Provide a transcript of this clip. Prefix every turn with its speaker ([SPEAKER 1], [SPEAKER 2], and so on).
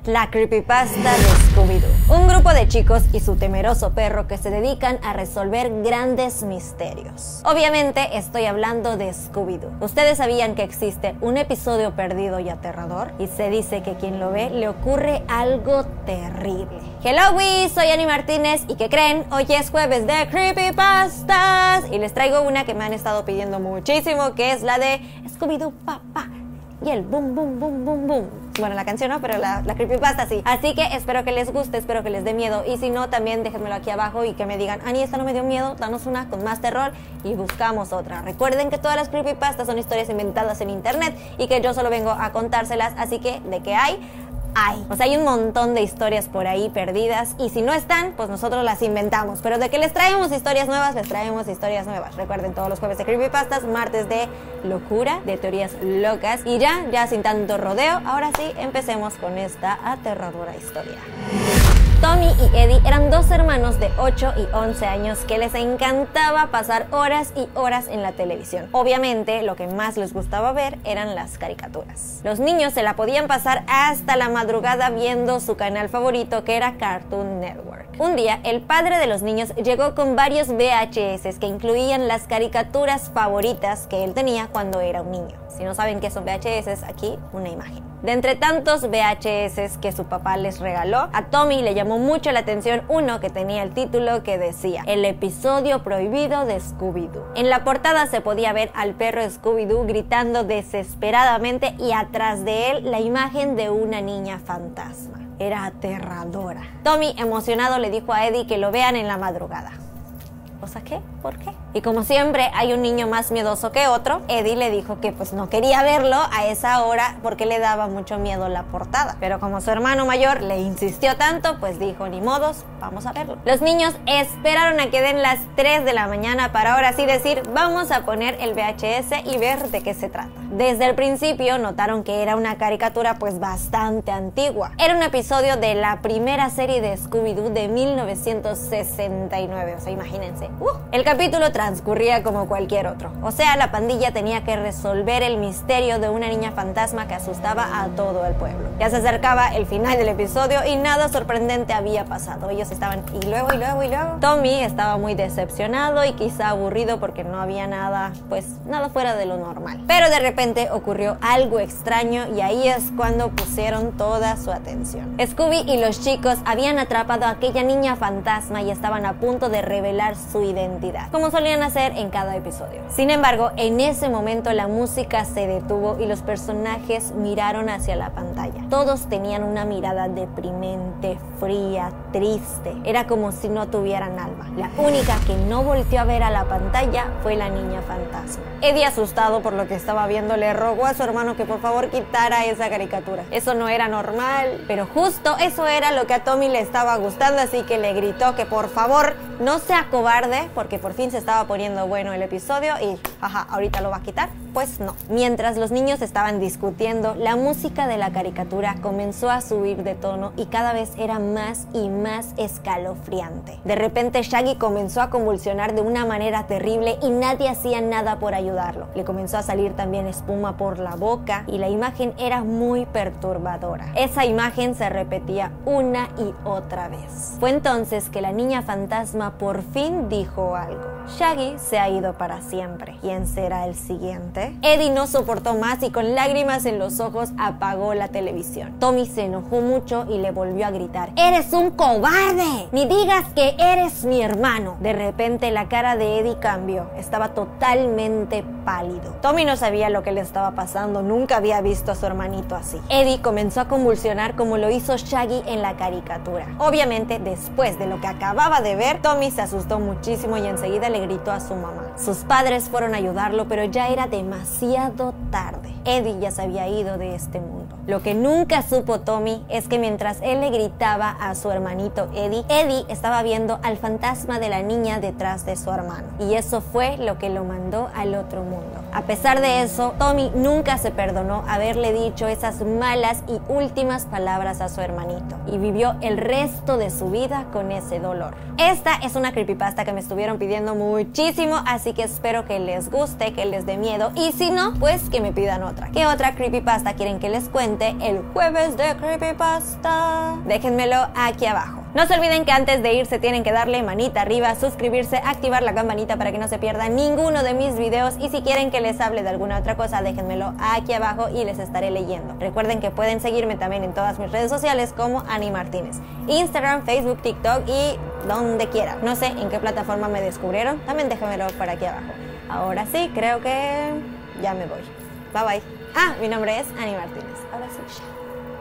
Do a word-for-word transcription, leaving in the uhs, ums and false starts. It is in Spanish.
[SPEAKER 1] La creepypasta de Scooby-Doo. Un grupo de chicos y su temeroso perro que se dedican a resolver grandes misterios. Obviamente estoy hablando de Scooby-Doo. ¿Ustedes sabían que existe un episodio perdido y aterrador? Y se dice que quien lo ve le ocurre algo terrible. Hello, we, soy Ani Martínez y ¿qué creen? Hoy es jueves de creepypastas y les traigo una que me han estado pidiendo muchísimo, que es la de Scooby-Doo papá y el boom boom boom boom boom. Bueno, la canción no, pero la, la creepypasta sí. Así que espero que les guste, espero que les dé miedo. Y si no, también déjenmelo aquí abajo y que me digan, Ani, esta no me dio miedo, danos una con más terror y buscamos otra. Recuerden que todas las creepypastas son historias inventadas en internet y que yo solo vengo a contárselas, así que ¿de qué hay? Hay. O sea, hay un montón de historias por ahí perdidas y si no están, pues nosotros las inventamos. Pero de que les traemos historias nuevas, les traemos historias nuevas. Recuerden, todos los jueves de creepypastas, martes de locura, de teorías locas. Y ya, ya sin tanto rodeo, ahora sí, empecemos con esta aterradora historia. Tommy y Eddie eran dos hermanos de ocho y once años que les encantaba pasar horas y horas en la televisión. Obviamente, lo que más les gustaba ver eran las caricaturas. Los niños se la podían pasar hasta la madrugada viendo su canal favorito, que era Cartoon Network. Un día, el padre de los niños llegó con varios V H S que incluían las caricaturas favoritas que él tenía cuando era un niño. Si no saben qué son V H S, aquí una imagen. De entre tantos V H S que su papá les regaló, a Tommy le llamó mucho la atención uno que tenía el título que decía El episodio prohibido de Scooby-Doo. En la portada se podía ver al perro Scooby-Doo gritando desesperadamente y atrás de él la imagen de una niña fantasma. Era aterradora. Tommy, emocionado, le dijo a Eddie que lo vean en la madrugada. O sea, ¿qué? ¿Por qué? Y como siempre hay un niño más miedoso que otro, Eddie le dijo que pues no quería verlo a esa hora porque le daba mucho miedo la portada. Pero como su hermano mayor le insistió tanto, pues dijo, ni modos, vamos a verlo. Los niños esperaron a que den las tres de la mañana para ahora sí decir, vamos a poner el V H S y ver de qué se trata. Desde el principio notaron que era una caricatura pues bastante antigua. Era un episodio de la primera serie de Scooby-Doo de mil novecientos sesenta y nueve, o sea, imagínense. Uh, el capítulo transcurría como cualquier otro. O sea, la pandilla tenía que resolver el misterio de una niña fantasma que asustaba a todo el pueblo. Ya se acercaba el final del episodio y nada sorprendente había pasado. Ellos estaban y luego y luego y luego. Tommy estaba muy decepcionado y quizá aburrido porque no había nada, pues nada fuera de lo normal. Pero de repente ocurrió algo extraño y ahí es cuando pusieron toda su atención. Scooby y los chicos habían atrapado a aquella niña fantasma y estaban a punto de revelar su identidad, como solían hacer en cada episodio. Sin embargo, en ese momento la música se detuvo y los personajes miraron hacia la pantalla. Todos tenían una mirada deprimente, fría, triste. Era como si no tuvieran alma. La única que no volteó a ver a la pantalla fue la niña fantasma. Eddie, asustado por lo que estaba viendo, le rogó a su hermano que por favor quitara esa caricatura. Eso no era normal, pero justo eso era lo que a Tommy le estaba gustando, así que le gritó que por favor no sea cobarde, porque por fin se estaba poniendo bueno el episodio y, ajá, ahorita lo va a quitar. Pues no. Mientras los niños estaban discutiendo, la música de la caricatura comenzó a subir de tono y cada vez era más y más escalofriante. De repente Shaggy comenzó a convulsionar de una manera terrible y nadie hacía nada por ayudarlo. Le comenzó a salir también espuma por la boca y la imagen era muy perturbadora. Esa imagen se repetía una y otra vez. Fue entonces que la niña fantasma por fin dijo algo. Shaggy se ha ido para siempre. ¿Quién será el siguiente? Eddie no soportó más y con lágrimas en los ojos apagó la televisión. Tommy se enojó mucho y le volvió a gritar, ¡eres un cobarde! ¡Ni digas que eres mi hermano! De repente la cara de Eddie cambió. Estaba totalmente pálido. Tommy no sabía lo que le estaba pasando. Nunca había visto a su hermanito así. Eddie comenzó a convulsionar como lo hizo Shaggy en la caricatura. Obviamente, después de lo que acababa de ver, Tommy se asustó muchísimo y enseguida le gritó a su mamá. Sus padres fueron a ayudarlo, pero ya era demasiado tarde. Eddie ya se había ido de este mundo. Lo que nunca supo Tommy es que mientras él le gritaba a su hermanito Eddie, Eddie estaba viendo al fantasma de la niña detrás de su hermano. Y eso fue lo que lo mandó al otro mundo. A pesar de eso, Tommy nunca se perdonó haberle dicho esas malas y últimas palabras a su hermanito. Y vivió el resto de su vida con ese dolor. Esta es una creepypasta que me estuvieron pidiendo muchísimo, así que espero que les guste, que les dé miedo. Y y si no, pues que me pidan otra. ¿Qué otra creepypasta quieren que les cuente el jueves de creepypasta? Déjenmelo aquí abajo. No se olviden que antes de irse tienen que darle manita arriba, suscribirse, activar la campanita para que no se pierdan ninguno de mis videos, y si quieren que les hable de alguna otra cosa, déjenmelo aquí abajo y les estaré leyendo. Recuerden que pueden seguirme también en todas mis redes sociales como Ani Martínez, Instagram, Facebook, TikTok y donde quiera. No sé en qué plataforma me descubrieron, también déjenmelo por aquí abajo. Ahora sí, creo que ya me voy. Bye bye. Ah, mi nombre es Ani Martínez. Ahora sí, ya.